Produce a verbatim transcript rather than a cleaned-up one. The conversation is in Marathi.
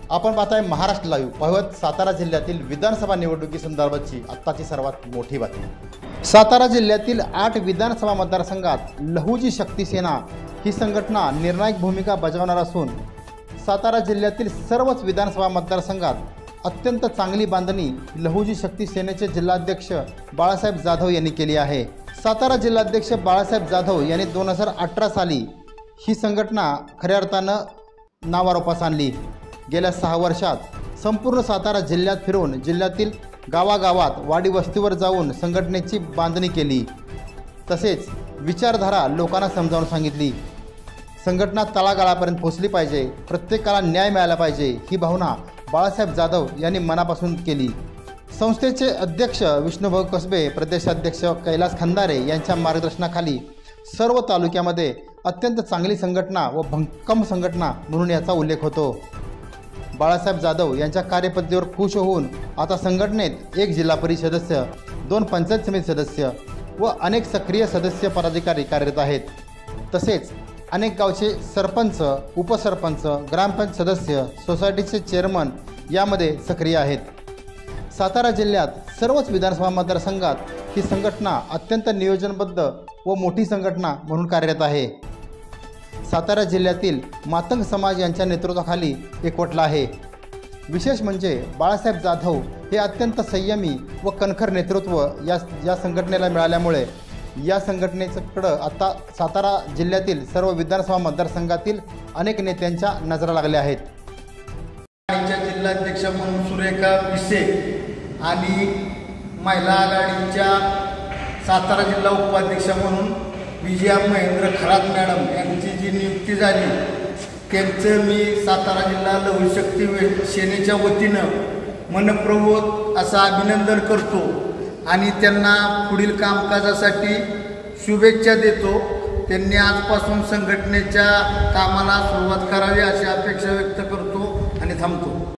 आपण पाहताय महाराष्ट्र लाईव्ह. पाहत सातारा जिल्ह्यातील विधानसभा निवडणुकीसंदर्भातची आत्ताची सर्वात मोठी बातमी. सातारा जिल्ह्यातील आठ विधानसभा मतदारसंघात लहुजी शक्ती सेना ही संघटना निर्णायक भूमिका बजावणार असून सातारा जिल्ह्यातील सर्वच विधानसभा मतदारसंघात अत्यंत चांगली बांधणी लहुजी शक्ती सेनेचे जिल्हाध्यक्ष बाळासाहेब जाधव यांनी केली आहे. सातारा जिल्हाध्यक्ष बाळासाहेब जाधव यांनी दोन हजार अठरा साली ही संघटना खऱ्या अर्थानं नावारूपास आणली. गेल्या सहा वर्षात संपूर्ण सातारा जिल्ह्यात फिरून जिल्ह्यातील गावागावात वाडी वस्तीवर जाऊन संघटनेची बांधणी केली. तसेच विचारधारा लोकांना समजावून सांगितली. संघटना तळागाळापर्यंत पोहोचली पाहिजे, प्रत्येकाला न्याय मिळाला पाहिजे ही भावना बाळासाहेब जाधव यांनी मनापासून केली. संस्थेचे अध्यक्ष विष्णुभाऊ कसबे, प्रदेशाध्यक्ष कैलास खंदारे यांच्या मार्गदर्शनाखाली सर्व तालुक्यामध्ये अत्यंत चांगली संघटना व भक्कम संघटना म्हणून याचा उल्लेख होतो. बाळासाहेब जाधव यांच्या कार्यपद्धतीवर खुश होऊन आता संघटनेत एक जिल्हा परिषद सदस्य, दोन पंचायत समिती सदस्य व अनेक सक्रिय सदस्य पदाधिकारी कार्यरत आहेत. तसेच अनेक गावचे सरपंच, उपसरपंच, ग्रामपंचायत सदस्य, सोसायटीचे चेअरमन यामध्ये सक्रिय आहेत. सातारा जिल्ह्यात सर्वच विधानसभा मतदारसंघात ही संघटना अत्यंत नियोजनबद्ध व मोठी संघटना म्हणून कार्यरत आहे. सातारा जिल्ह्यातील मातंग समाज यांच्या नेतृत्वाखाली एकवटला आहे. विशेष म्हणजे बाळासाहेब जाधव हे अत्यंत संयमी व कणखर नेतृत्व या या संघटनेला मिळाल्यामुळे या संघटनेकडं आता सातारा जिल्ह्यातील सर्व विधानसभा मतदारसंघातील अनेक नेत्यांच्या नजरा लागल्या आहेत. जिल्हाध्यक्ष म्हणून सुरेखा पिसे आणि महिला आघाडीच्या सातारा जिल्हा उपाध्यक्ष म्हणून विजया महेंद्र खरात मॅडम यांची जी नियुक्ती झाली त्यांचं मी सातारा जिल्हा लहुशक्ती सेनेच्या वतीनं मनपूर्वक असं अभिनंदन करतो आणि त्यांना पुढील कामकाजासाठी शुभेच्छा देतो. त्यांनी आजपासून संघटनेच्या कामाला सुरुवात करावी अशी अपेक्षा व्यक्त करतो आणि थांबतो.